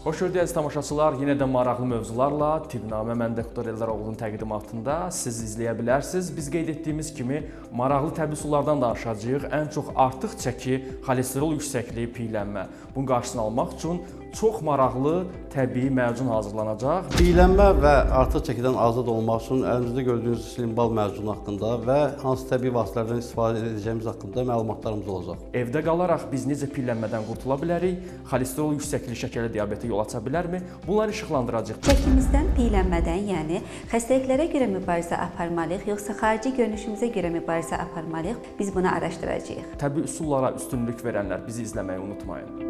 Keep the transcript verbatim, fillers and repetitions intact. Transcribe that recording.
Xoş gördük əziz tamaşaçılar, yenə də maraqlı mövzularla Tibbnamə mən Doktor Eldar oğlunun təqdimatında siz izləyə bilərsiniz. Biz qeyd etdiyimiz kimi maraqlı təbii sulardan danışacağıq. Ən çox artıq çəki, xolesterol yüksəkliyi, piyələnmə. Bunun qarşısını almaq üçün çox maraqlı təbii mərcun hazırlanacaq. Piyələnmə və artıq çəkidən azad olmaq üçün əlimizdə gördüyünüz slimbal mərcunu haqqında və hansı təbii vasitələrdən istifadə edəcəyimiz haqqında məlumatlarımız olacaq. Evdə qalaraq biz necə piyələnmədən qurtula bilərik? Xolesterol yüksəkliyi şəkərli diabetə yol aça bilərmi? Bunları işıqlandıracağıq. Çəkimizdən, piyələnmədən, yəni xəstəliklərə görə mübarizə aparmalıyıq, yoxsa xarici görünüşümüzə görə mübarizə aparmalıyıq? Biz bunu araşdıracağıq. Təbii üsullara üstünlük verənlər bizi izləməyi unutmayın.